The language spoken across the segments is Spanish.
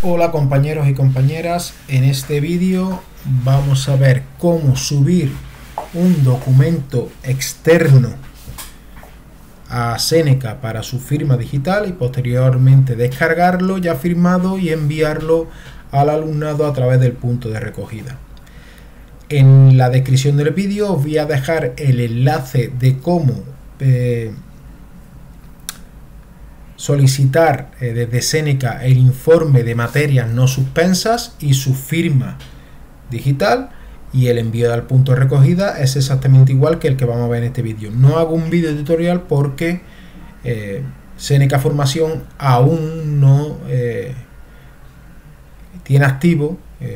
Hola compañeros y compañeras, en este vídeo vamos a ver cómo subir un documento externo a Seneca para su firma digital y posteriormente descargarlo ya firmado y enviarlo al alumnado a través del punto de recogida. En la descripción del vídeo os voy a dejar el enlace de cómo solicitar desde Seneca el informe de materias no suspensas y su firma digital, y el envío al punto de recogida es exactamente igual que el que vamos a ver en este vídeo. No hago un vídeo tutorial porque Seneca Formación aún no tiene activo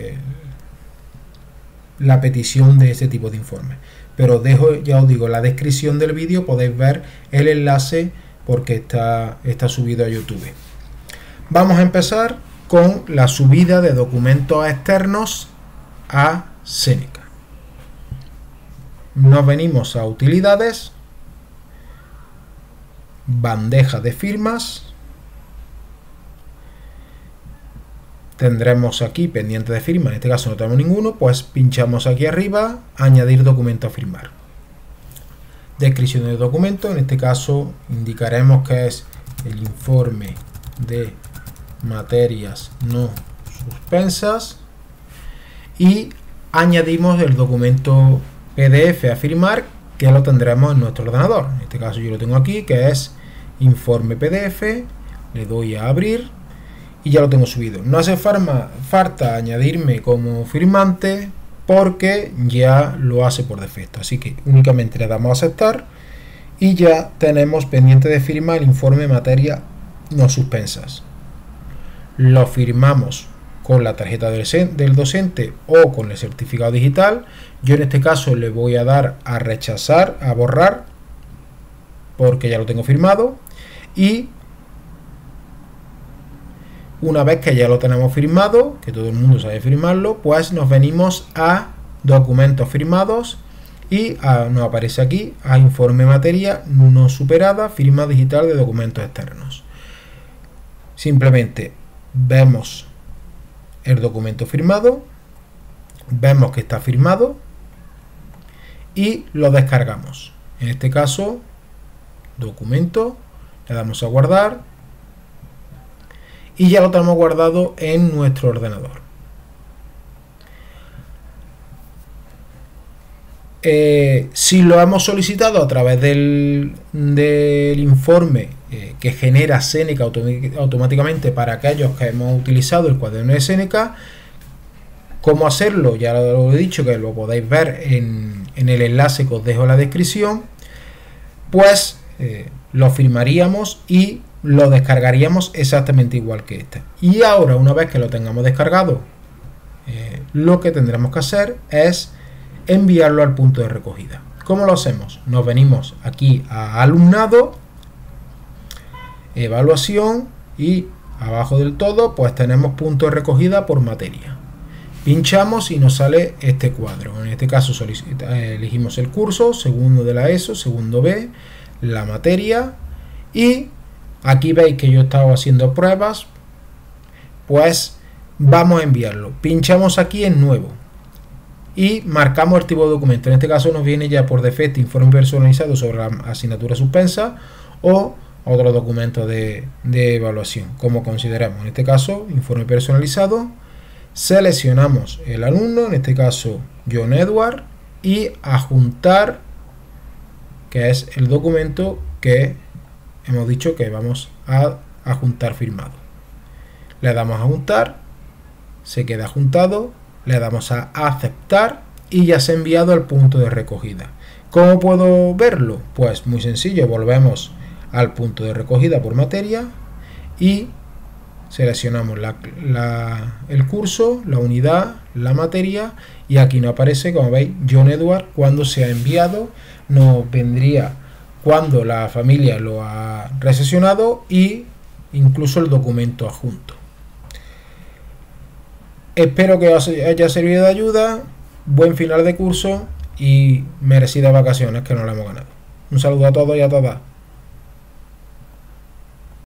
la petición de este tipo de informes, pero dejo, ya os digo, en la descripción del vídeo podéis ver el enlace porque está subido a YouTube. Vamos a empezar con la subida de documentos externos a Seneca. Nos venimos a utilidades, bandeja de firmas, tendremos aquí pendiente de firma, en este caso no tenemos ninguno, pues pinchamos aquí arriba, añadir documento a firmar. Descripción del documento, en este caso indicaremos que es el informe de materias no suspensas y añadimos el documento PDF a firmar, que lo tendremos en nuestro ordenador. En este caso yo lo tengo aquí, que es informe PDF, le doy a abrir y ya lo tengo subido. No hace falta añadirme como firmante porque ya lo hace por defecto, así que únicamente le damos a aceptar y ya tenemos pendiente de firma el informe de materia no suspensas. Lo firmamos con la tarjeta del docente o con el certificado digital. Yo en este caso le voy a dar a rechazar, a borrar, porque ya lo tengo firmado, y una vez que ya lo tenemos firmado, que todo el mundo sabe firmarlo, pues nos venimos a documentos firmados y nos aparece aquí a informe materia no superada, firma digital de documentos externos. Simplemente vemos el documento firmado, vemos que está firmado y lo descargamos. En este caso, documento, le damos a guardar y ya lo tenemos guardado en nuestro ordenador. Si lo hemos solicitado a través del informe que genera Seneca automáticamente para aquellos que hemos utilizado el cuaderno de Seneca, ¿cómo hacerlo? Ya lo he dicho, que lo podéis ver en el enlace que os dejo en la descripción. Pues lo firmaríamos y lo descargaríamos exactamente igual que este. Y ahora, una vez que lo tengamos descargado, lo que tendremos que hacer es enviarlo al punto de recogida. ¿Cómo lo hacemos? Nos venimos aquí a alumnado, evaluación, y abajo del todo pues tenemos punto de recogida por materia. Pinchamos y nos sale este cuadro. En este caso elegimos el curso, segundo de la ESO, segundo B, la materia, y aquí veis que yo estaba haciendo pruebas, pues vamos a enviarlo. Pinchamos aquí en nuevo y marcamos el tipo de documento. En este caso nos viene ya por defecto informe personalizado sobre la asignatura suspensa o otro documento de evaluación, como consideramos. En este caso, informe personalizado. Seleccionamos el alumno, en este caso John Edward, y adjuntar, que es el documento que hemos dicho que vamos a adjuntar firmado. Le damos a adjuntar, se queda adjuntado, le damos a aceptar y ya se ha enviado al punto de recogida. ¿Cómo puedo verlo? Pues muy sencillo, volvemos al punto de recogida por materia y seleccionamos el curso, la unidad, la materia, y aquí nos aparece, como veis, John Edward cuando se ha enviado. Nos vendría cuando la familia lo ha recepcionado y incluso el documento adjunto. Espero que os haya servido de ayuda. Buen final de curso y merecidas vacaciones que nos la hemos ganado. Un saludo a todos y a todas.